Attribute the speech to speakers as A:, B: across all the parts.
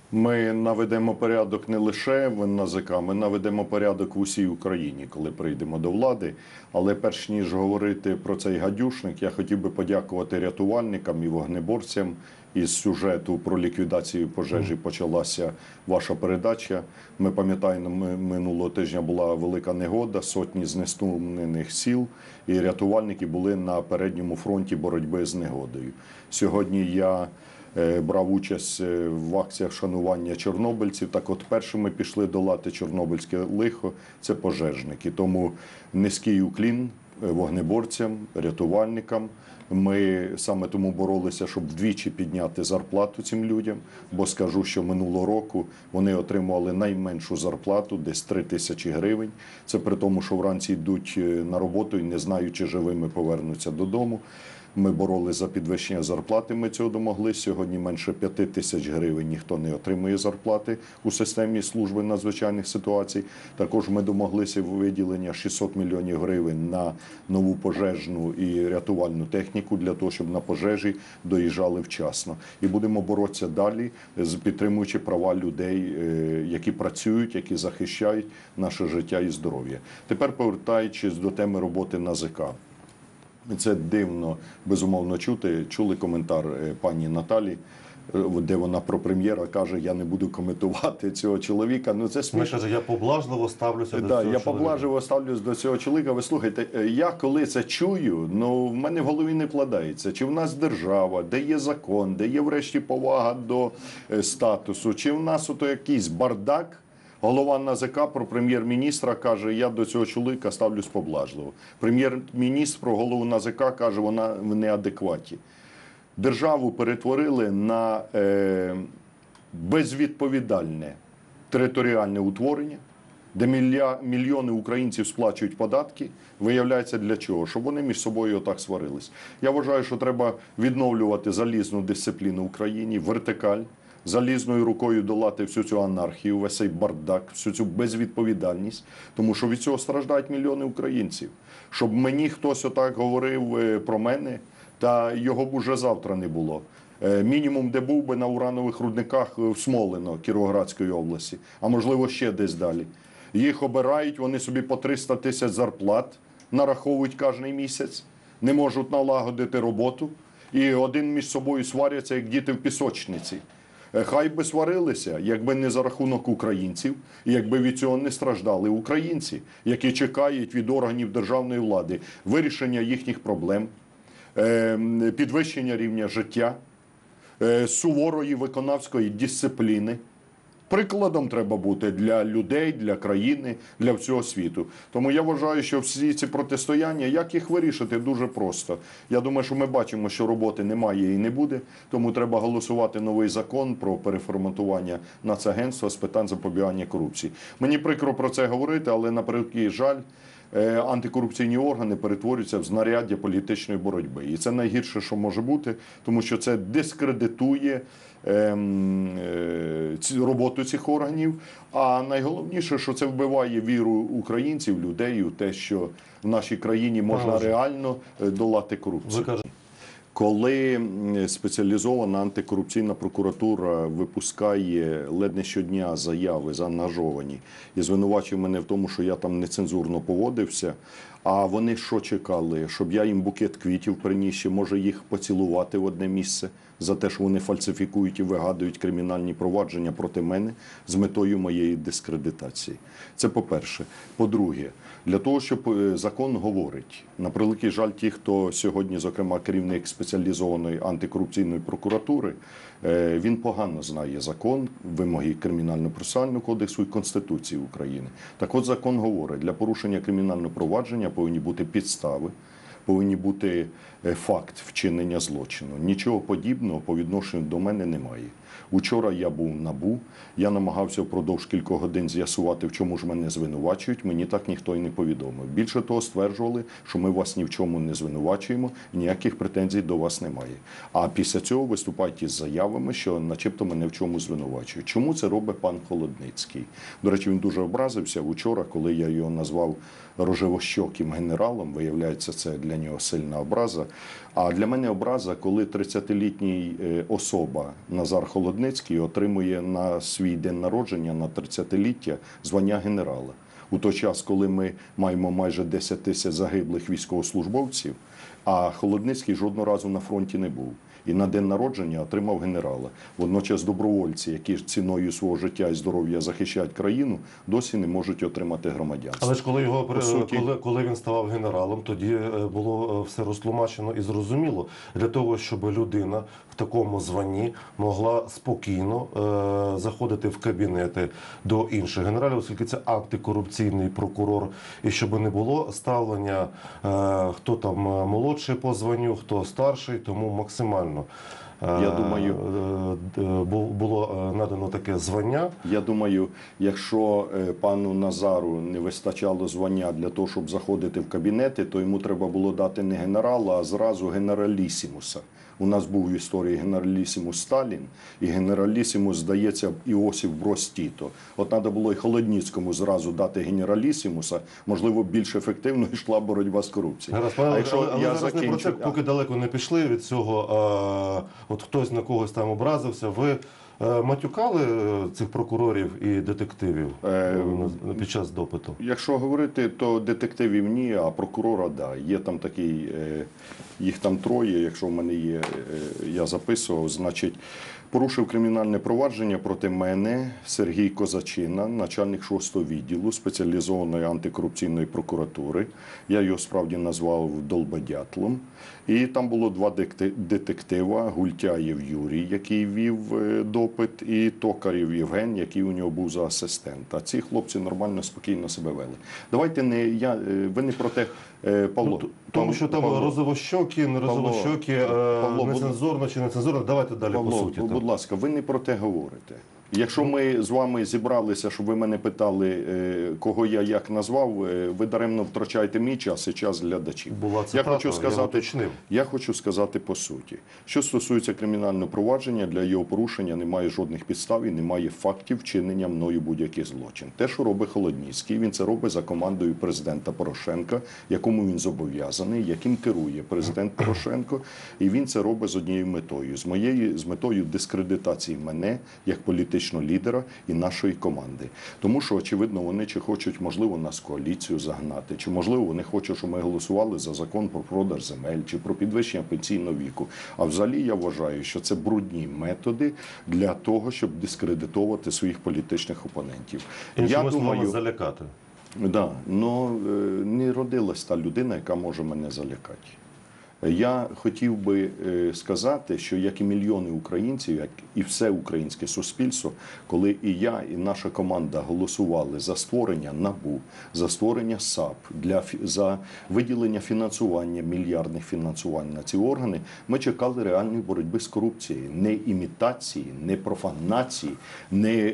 A: Ми наведемо порядок не лише в НАЗК, ми наведемо порядок в усій Україні, коли прийдемо до влади. Але перш ніж говорити про цей гадюшник, я хотів би подякувати рятувальникам і вогнеборцям. Із сюжету про ліквідацію пожежі почалася ваша передача. Ми пам'ятаємо, минулого тижня була велика негода, сотні знеструмлених сіл, і рятувальники були на передньому фронті боротьби з негодою. Сьогодні я брав участь в акціях шанування чорнобильців. Так от першими пішли долати чорнобильське лихо – це пожежники. Тому низький уклін вогнеборцям, рятувальникам. Ми саме тому боролися, щоб вдвічі підняти зарплату цим людям, бо скажу, що минулого року вони отримували найменшу зарплату, десь 3 тисячі гривень. Це при тому, що вранці йдуть на роботу і не знають, чи живими повернуться додому. Ми боролися за підвищення зарплати, ми цього домоглися. Сьогодні менше 5 тисяч гривень ніхто не отримує зарплати у системі служби надзвичайних ситуацій. Також ми домоглися виділення 600 мільйонів гривень на нову пожежну і рятувальну техніку для того, щоб на пожежі доїжджали вчасно. І будемо боротися далі, підтримуючи права людей, які працюють, які захищають наше життя і здоров'я. Тепер повертаючись до теми роботи НАЗК. Це дивно, безумовно, чути. Чули коментар пані Наталі, де вона про прем'єра каже, я не буду коментувати цього чоловіка. Ну, це смішно.
B: Вона каже, я поблажливо ставлюся до цього чоловіка.
A: Я поблажливо ставлюся до цього чоловіка. Ви слухайте, я коли це чую, в мене в голові не вкладається. Чи в нас держава, де є закон, де є врешті повага до статусу, чи в нас ото якийсь бардак. Голова НАЗК про прем'єр-міністра каже, я до цього чоловіка ставлюсь поблажливо. Прем'єр-міністр про голову НАЗК каже, вона в неадекваті. Державу перетворили на безвідповідальне територіальне утворення, де мільйони українців сплачують податки. Виявляється, для чого? Щоб вони між собою отак сварились. Я вважаю, що треба відновлювати залізну дисципліну в Україні, вертикаль. Залізною рукою долати всю цю анархію, весь цей бардак, всю цю безвідповідальність, тому що від цього страждають мільйони українців. Щоб мені хтось отак говорив про мене, та його б уже завтра не було. Мінімум, де був би на уранових рудниках в Смолино, Кіровоградської області, а можливо ще десь далі. Їх обирають, вони собі по 300 тисяч зарплат нараховують кожен місяць, не можуть налагодити роботу і один між собою сваряться, як діти в пісочниці. Хай би сварилися, якби не за рахунок українців, і якби від цього не страждали українці, які чекають від органів державної влади вирішення їхніх проблем, підвищення рівня життя, суворої виконавської дисципліни. Прикладом треба бути для людей, для країни, для всього світу. Тому я вважаю, що всі ці протистояння, як їх вирішити, дуже просто. Я думаю, що ми бачимо, що роботи немає і не буде, тому треба голосувати новий закон про переформатування Нацагентства з питань запобігання корупції. Мені прикро про це говорити, але на превеликий жаль, антикорупційні органи перетворюються в знаряддя політичної боротьби. І це найгірше, що може бути, тому що це дискредитує роботу цих органів, а найголовніше, що це вбиває віру українців, людей у те, що в нашій країні можна реально долати корупцію. Коли спеціалізована антикорупційна прокуратура випускає ледь не щодня заяви заангажовані і звинувачує мене в тому, що я там нецензурно поводився, а вони що чекали? Щоб я їм букет квітів приніс, чи може їх поцілувати в одне місце за те, що вони фальсифікують і вигадують кримінальні провадження проти мене з метою моєї дискредитації. Це по-перше. По-друге, для того, щоб закон говорить, на превеликий жаль, ті, хто сьогодні, зокрема, керівник спеціалізованої антикорупційної прокуратури, він погано знає закон, вимоги Кримінально-процесуального кодексу і Конституції України. Так от закон говорить, для порушення кримінального провадження повинні бути підстави, повинні бути факт вчинення злочину. Нічого подібного по відношенню до мене немає. Учора я був в НАБУ, я намагався впродовж кількох годин з'ясувати, в чому ж мене звинувачують, мені так ніхто і не повідомив. Більше того, стверджували, що ми вас ні в чому не звинувачуємо, ніяких претензій до вас немає. А після цього виступають із заявами, що начебто мене в чому звинувачують. Чому це робить пан Холодницький? До речі, він дуже образився вчора, коли я його назвав рожевощоким генералом, виявляється, це для нього сильна образа. А для мене образа, коли 30-літній особа Назар Холодницький Холодницький отримує на свій день народження, на 30-ліття, звання генерала. У той час, коли ми маємо майже 10 тисяч загиблих військовослужбовців, а Холодницький жодного разу на фронті не був. І на день народження отримав генерала. Водночас добровольці, які ж ціною свого життя і здоров'я захищають країну, досі не можуть отримати громадянство.
B: Але ж коли він ставав генералом, тоді було все розтлумачено і зрозуміло. Для того, щоб людина в такому званні могла спокійно заходити в кабінети до інших генералів, оскільки це антикорупційний прокурор, і щоб не було ставлення, хто там молодший по званню, хто старший, тому максимально
A: Я думаю,
B: було надано таке звання.
A: Я думаю, якщо пану Назару не вистачало звання для того, щоб заходити в кабінети, то йому треба було дати не генерала, а зразу генералісімуса. У нас був в історії генералісімус Сталін і генералісімус, здається, Іосиф Брос Тіто. От треба було і Холодницькому зразу дати генералісімуса, можливо, більш ефективно йшла боротьба з корупцією.
B: Але зараз не про це, поки далеко не пішли від цього, от хтось на когось там образився, ви матюкали цих прокурорів і детективів під час допиту?
A: Якщо говорити, то детективів ні, а прокурора – да. Є там такий, їх там троє, якщо в мене є, я записував, значить, порушив кримінальне провадження проти мене Сергій Козачина, начальник 6-го відділу спеціалізованої антикорупційної прокуратури. Я його справді назвав долбодятлом. І там було два детектива, Гультяєв Юрій, який вів допит, і Токарєв Євген, який у нього був за асистента. Ці хлопці нормально, спокійно себе вели. Давайте ви не про те, Павло.
B: Тому що там розовощоки, не розовощоки, нецензурно чи нецензурно. Давайте далі по суті.
A: Будь ласка, ви не про те говорите. Якщо ми з вами зібралися, щоб ви мене питали, кого я як назвав, ви даремно втрачаєте мій час і час глядачів.
B: Була цитата,
A: я хочу сказати по суті. Що стосується кримінального провадження, для його порушення немає жодних підстав і немає фактів вчинення мною будь-яких злочин. Те, що робить Холодницький, він це робить за командою президента Порошенка, якому він зобов'язаний, яким керує президент Порошенко, і він це робить з однією метою. З метою дискредитації мене як політичного лідера і нашої команди. Тому що, очевидно, вони чи хочуть, можливо, нас в коаліцію загнати, чи, можливо, вони хочуть, щоб ми голосували за закон про продаж земель, чи про підвищення пенсійного віку. А взагалі я вважаю, що це брудні методи для того, щоб дискредитувати своїх політичних опонентів.
B: Я думаю, залякати.
A: Да, не родилась та людина, яка може мене залякати. Я хотів би сказати, що як і мільйони українців, як і все українське суспільство, коли і я, і наша команда голосували за створення НАБУ, за створення САП, за виділення фінансування, мільярдних фінансувань на ці органи, ми чекали реальної боротьби з корупцією. Не імітації, не профанації, не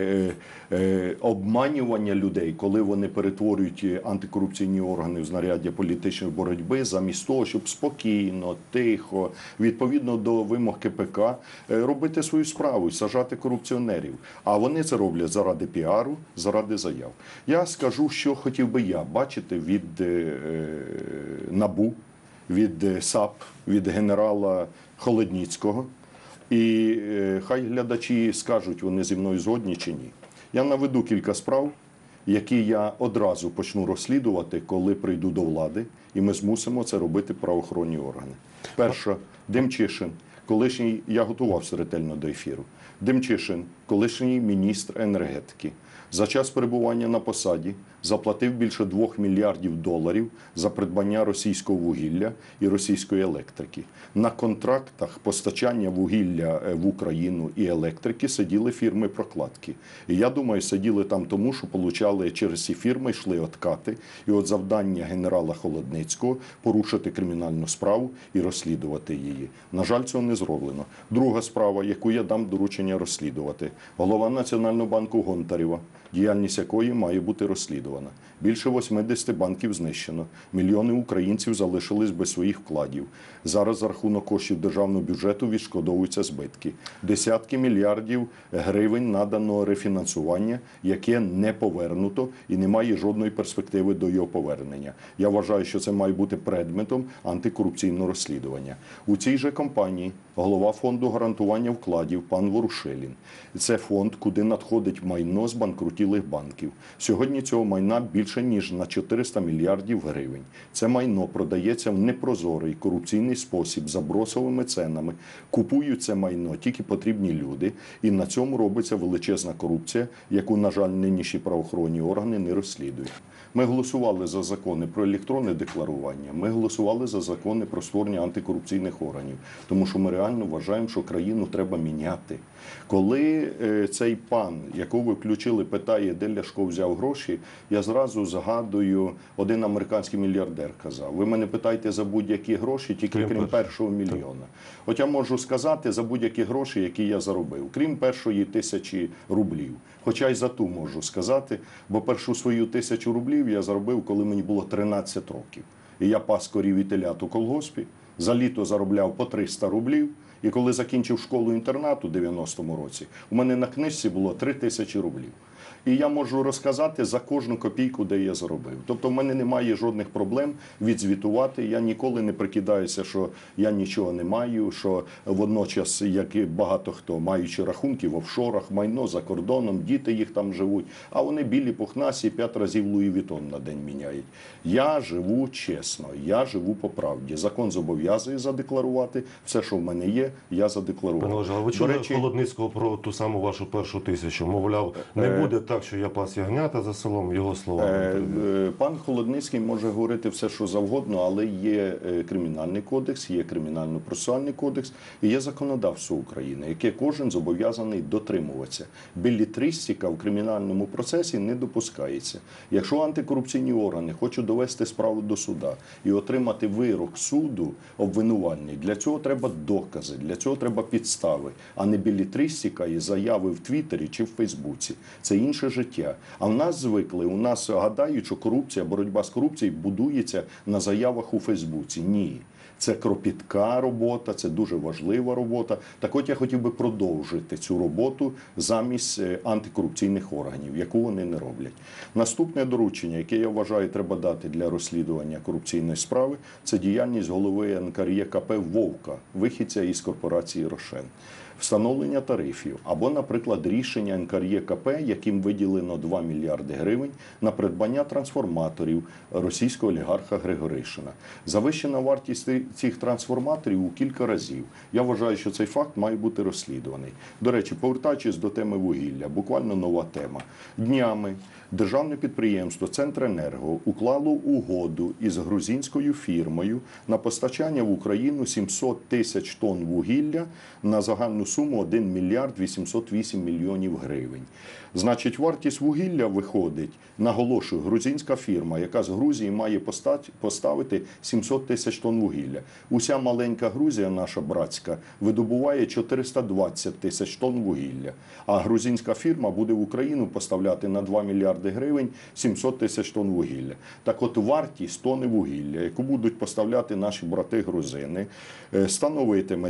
A: обманювання людей, коли вони перетворюють антикорупційні органи в знаряддя політичної боротьби, замість того, щоб спокійно, тихо, відповідно до вимог КПК, робити свою справу і саджати корупціонерів. А вони це роблять заради піару, заради заяв. Я скажу, що хотів би я бачити від НАБУ, від САП, від генерала Холодницького. І хай глядачі скажуть, вони зі мною згодні чи ні. Я наведу кілька справ, які я одразу почну розслідувати, коли прийду до влади, і ми змусимо це робити правоохоронні органи. Перше, Демчишин, колишній, я готувався ретельно до ефіру, Демчишин, колишній міністр енергетики, за час перебування на посаді заплатив більше 2 мільярдів доларів за придбання російського вугілля і російської електрики. На контрактах постачання вугілля в Україну і електрики сиділи фірми-прокладки. І я думаю, сиділи там тому, що получали через ці фірми, йшли откати. І от завдання генерала Холодницького – порушити кримінальну справу і розслідувати її. На жаль, цього не зроблено. Друга справа, яку я дам доручення розслідувати. Голова Національного банку Гонтарева, діяльність якої має бути розслідувана. Більше 80 банків знищено. Мільйони українців залишились без своїх вкладів. Зараз за рахунок коштів державного бюджету відшкодовуються збитки. Десятки мільярдів гривень наданого рефінансування, яке не повернуто і немає жодної перспективи до його повернення. Я вважаю, що це має бути предметом антикорупційного розслідування. У цій же компанії голова фонду гарантування вкладів пан Ворушиловський Шилін. Це фонд, куди надходить майно з банкрутілих банків. Сьогодні цього майна більше, ніж на 400 мільярдів гривень. Це майно продається в непрозорий, корупційний спосіб, за бросовими ценами. Купують це майно тільки потрібні люди. І на цьому робиться величезна корупція, яку, на жаль, нинішні правоохоронні органи не розслідують. Ми голосували за закони про електронне декларування, ми голосували за закони про створення антикорупційних органів, тому що ми реально вважаємо, що країну треба міняти. Коли цей пан, якого ви включили, питає, де Ляшко взяв гроші, я зразу згадую, один американський мільярдер казав, ви мене питаєте за будь-які гроші, тільки крім першого мільйона. От я можу сказати за будь-які гроші, які я заробив, крім першої 1000 рублів. Хоча й за ту можу сказати, бо першу свою 1000 рублів я заробив, коли мені було 13 років. І я пас корів і телят у колгоспі, за літо заробляв по 300 рублів. І коли закінчив школу-інтернат у 90-му році, у мене на книжці було 3000 рублів. І я можу розказати за кожну копійку, де я заробив. Тобто в мене немає жодних проблем відзвітувати. Я ніколи не прикидаюся, що я нічого не маю, що водночас, як і багато хто, маючи рахунки в офшорах, майно за кордоном, діти їх там живуть, а вони білі пухнасі 5 разів Луї Вітон на день міняють. Я живу чесно, я живу по правді. Закон зобов'язує задекларувати. Все, що в мене є, я задекларував.
B: Пане Олеже, а ви чули Холодницького про ту саму вашу першу 1000? Мовляв, не буде так, що я пас ягнята за селом, його словами.
A: Пан Холодницький може говорити все, що завгодно, але є кримінальний кодекс, є кримінально-процесуальний кодекс і є законодавство України, яке кожен зобов'язаний дотримуватися. Беллетристика в кримінальному процесі не допускається. Якщо антикорупційні органи хочуть довести справу до суда і отримати вирок суду обвинувальний, для цього треба докази, для цього треба підстави, а не беллетристика і заяви в Твіттері чи в Фейсбуці. Це інше життя. А в нас звикли, у нас гадають, що корупція, боротьба з корупцією будується на заявах у Фейсбуці. Ні. Це кропітка робота, це дуже важлива робота. Так от я хотів би продовжити цю роботу замість антикорупційних органів, яку вони не роблять. Наступне доручення, яке я вважаю треба дати для розслідування корупційної справи, це діяльність голови НКРЕКП Вовка, вихідця із корпорації «Рошен». Встановлення тарифів або, наприклад, рішення НКРЕКП, яким виділено 2 мільярди гривень на придбання трансформаторів російського олігарха Григоришина. Завищена вартість цих трансформаторів у кілька разів. Я вважаю, що цей факт має бути розслідуваний. До речі, повертаючись до теми вугілля, буквально нова тема. Днями державне підприємство «Центренерго» уклало угоду із грузинською фірмою на постачання в Україну 700 тисяч тонн вугілля на загальну суму 1 мільярд 808 мільйонів гривень. Значить, вартість вугілля виходить, наголошую, грузинська фірма, яка з Грузії має поставити 700 тисяч тонн вугілля. Уся маленька Грузія, наша братська, видобуває 420 тисяч тонн вугілля. А грузинська фірма буде в Україну поставляти на 2 мільярди гривень 700 тисяч тонн вугілля. Так от вартість тонни вугілля, яку будуть поставляти наші брати-грузини, становитиме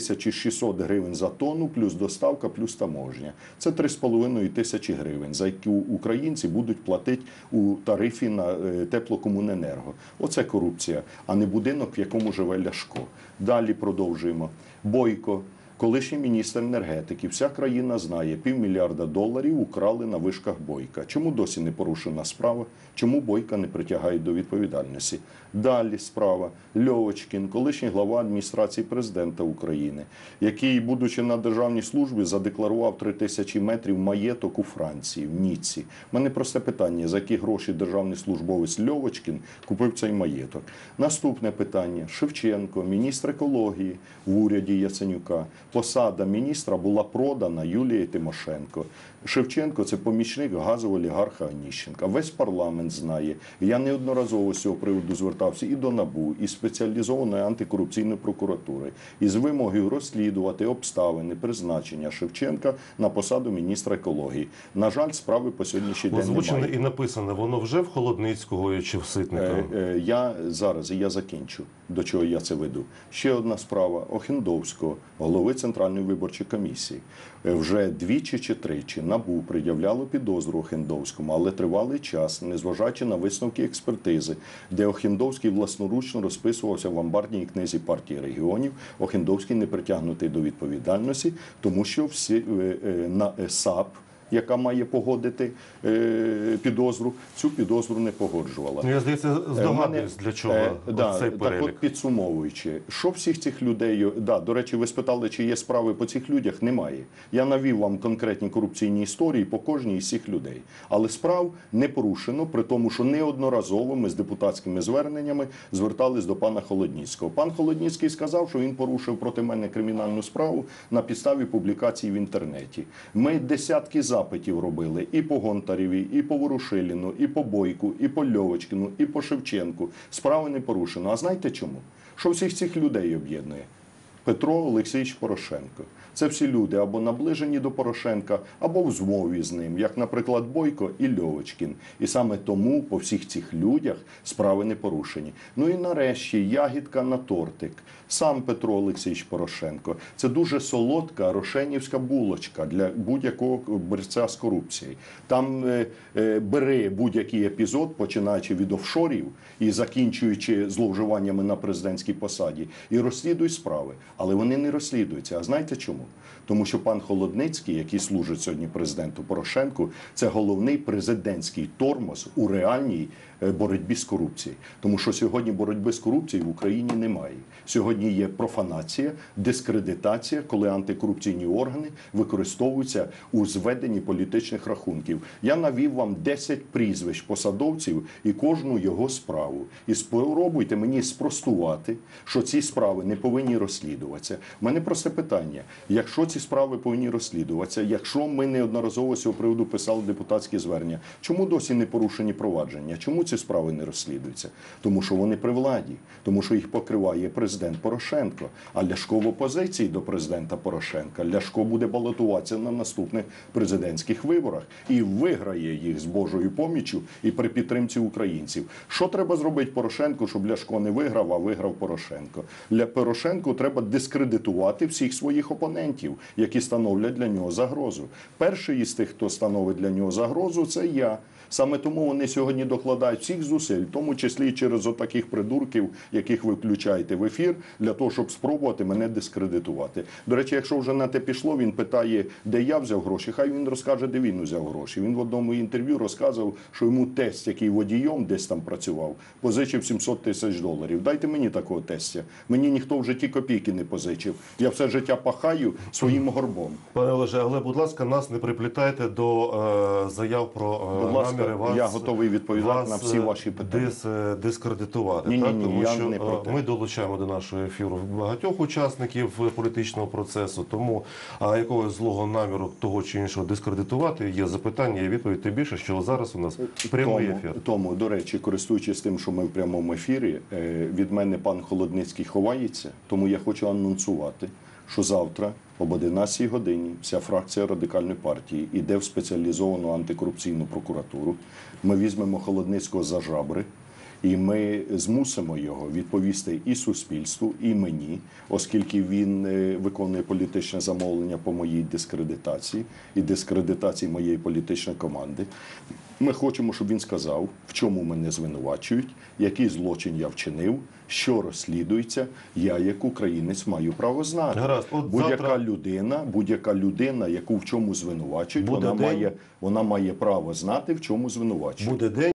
A: 2600 гривень за тонну, плюс доставка, плюс таможня. Це 3,5 тисячі гривень, за які українці будуть платити у тарифі на теплокомуненерго. Оце корупція, а не будинок, в якому живе Ляшко. Далі продовжуємо. Бойко, колишній міністр енергетики, вся країна знає, $500 мільярда украли на вишках Бойка. Чому досі не порушена справа? Чому Бойка не притягають до відповідальності? Далі справа. Льовочкін, колишній глава адміністрації президента України, який, будучи на державній службі, задекларував 3000 метрів маєток у Франції, в Ніцці. У мене просте питання, за які гроші державний службовець Льовочкін купив цей маєток? Наступне питання. Шевченко, міністр екології в уряді Яценюка. Посада міністра була продана Юлією Тимошенко. Шевченко – це помічник газового олігарха Оніщенка. Весь парламент знає. Я неодноразово з цього приводу звертався і до НАБУ, і спеціалізованої антикорупційної прокуратури, із вимогою розслідувати обставини призначення Шевченка на посаду міністра екології. На жаль, справи по сьогоднішній день немає.
B: Озвучене і написано, воно вже в Холодницького чи в Ситника?
A: Я закінчу, до чого я це веду. Ще одна справа Охендовського, голови Центральної виборчої комісії. Вже двічі чи тричі НАБУ пред'являло підозру Охендовському, але тривалий час, незважаючи на висновки експертизи, де Охендовський власноручно розписувався в амбарній книзі партії регіонів, Охендовський не притягнутий до відповідальності, тому що САП, яка має погодити підозру, цю підозру не погоджувала.
B: Ну, я, здається, здогадуюсь, для чого цей перелік.
A: Так от, підсумовуючи, що всіх цих людей, до речі, ви спитали, чи є справи по цих людях? Немає. Я навів вам конкретні корупційні історії по кожній із цих людей. Але справ не порушено, при тому, що неодноразово ми з депутатськими зверненнями звертались до пана Холодніцького. Пан Холодніцький сказав, що він порушив проти мене кримінальну справу на підставі публікацій в інтернеті. Ми десятки запитів робили і по Гонтареві, і по Ворушиліну, і по Бойку, і по Льовочкіну, і по Шевченку. Справи не порушено. А знаєте чому? Що всіх цих людей об'єднує? Петро Олексійович Порошенко. Це всі люди або наближені до Порошенка, або в змові з ним, як, наприклад, Бойко і Льовочкін. І саме тому по всіх цих людях справи не порушені. Ну і нарешті ягідка на тортик. Сам Петро Олексійович Порошенко. Це дуже солодка рошенівська булочка для будь-якого борця з корупцією. Там бери будь-який епізод, починаючи від офшорів і закінчуючи зловживаннями на президентській посаді, і розслідуй справи. Але вони не розслідуються. А знаєте чому? Тому що пан Холодницький, який служить сьогодні президенту Порошенку, це головний президентський тормоз у реальній боротьбі з корупцією. Тому що сьогодні боротьби з корупцією в Україні немає. Сьогодні є профанація, дискредитація, коли антикорупційні органи використовуються у зведенні політичних рахунків. Я навів вам 10 прізвищ посадовців і кожну його справу. І спробуйте мені спростувати, що ці справи не повинні розслідуватися. У мене просте питання. Якщо ці справи повинні розслідуватися, якщо ми неодноразово з цього приводу писали депутатські звернення, чому досі не порушені провадження? Чому ці справи не розслідуються? Тому що вони при владі, тому що їх покриває президент Порошенко. А Ляшко в опозиції до президента Порошенка. Ляшко буде балотуватися на наступних президентських виборах і виграє їх з Божою поміччю і при підтримці українців. Що треба зробити Порошенку, щоб Ляшко не виграв, а виграв Порошенко? Для Порошенку треба дискредитувати всіх своїх опонентів, які становлять для нього загрозу. Перший із тих, хто становить для нього загрозу, це я. Саме тому вони сьогодні докладають всіх зусиль, в тому числі і через отаких придурків, яких ви включаєте в ефір, для того, щоб спробувати мене дискредитувати. До речі, якщо вже на те пішло, він питає, де я взяв гроші, хай він розкаже, де він взяв гроші. Він в одному інтерв'ю розказував, що йому тесть, який водієм десь там працював, позичив $700 тисяч. Дайте мені такого тестя. Мені ніхто в житті копійки не позичив. Я все життя пахаю своїм горбом.
B: Пане Олеже, але, будь ласка, нас не приплітайте до заяв про наміри вас.
A: Я готовий відповідати на всі ваші питання.
B: Дискредитувати.
A: Ні,
B: Тому
A: я
B: що
A: не про те.
B: ми долучаємо до нашого ефіру багатьох учасників політичного процесу, тому якогось злого наміру того чи іншого дискредитувати є запитання і відповідь. Тим більше, що зараз у нас прямий ефір.
A: Тому, до речі, користуючись тим, що ми в прямому ефірі, від мене пан Холодницький ховається, тому я хочу анонсувати, що завтра об 11 годині вся фракція Радикальної партії йде в спеціалізовану антикорупційну прокуратуру. Ми візьмемо Холодницького за жабри, і ми змусимо його відповісти і суспільству, і мені, оскільки він виконує політичне замовлення по моїй дискредитації і дискредитації моєї політичної команди. Ми хочемо, щоб він сказав, в чому мене звинувачують, який злочин я вчинив, що розслідується. Я, як українець, маю право знати. Будь-яка людина, яку в чому звинувачують, вона має право знати, в чому звинувачують.
B: Буде день.